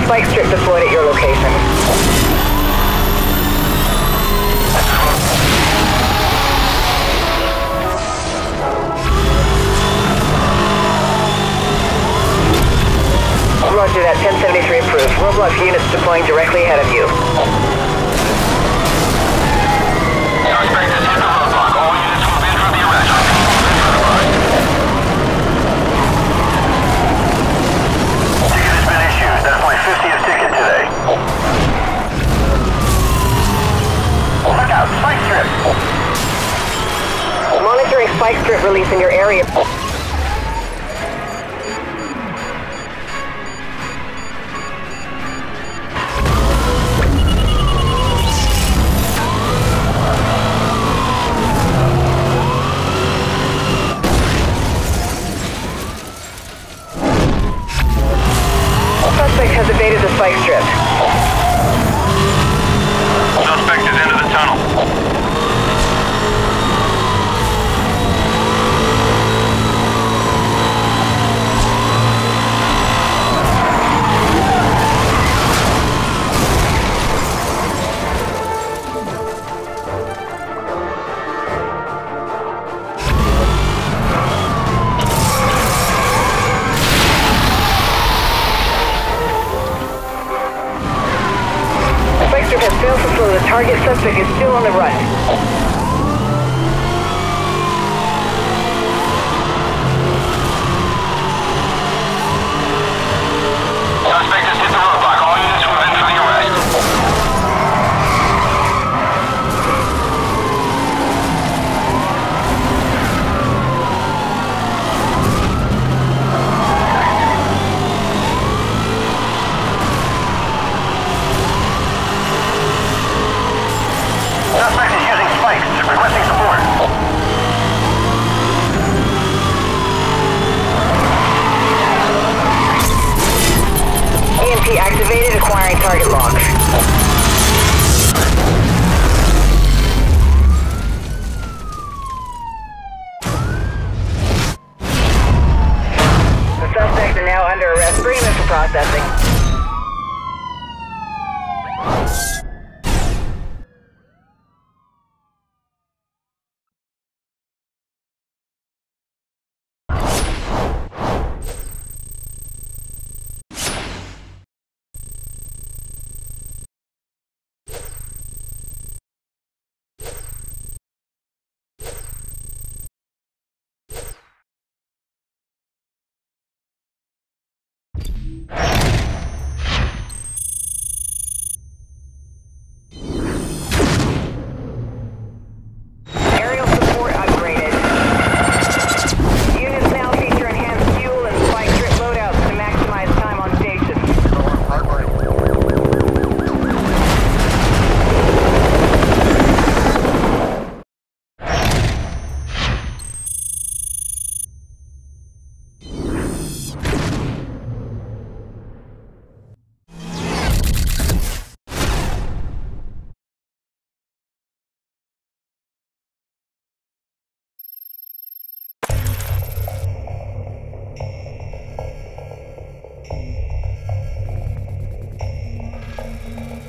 spike strip deployed at your location. Roger that, 1073 approved. Roblox units deploying directly ahead of you. Suspect is hit the roadblock. All units move in for the arrest. Ticket has been issued. That's my 50th ticket today. Look out, spike strip. Monitoring spike strip release in your area. Suspect has evaded the spike strip. Suspect is into the tunnel. Has failed to slow. The target suspect is still on the run. Suspect has hit the roadblock. All units move in for the arrest. Suspect is using spikes. Requesting support. EMP activated, acquiring target lock. The suspects are now under arrest. Bring them in for processing.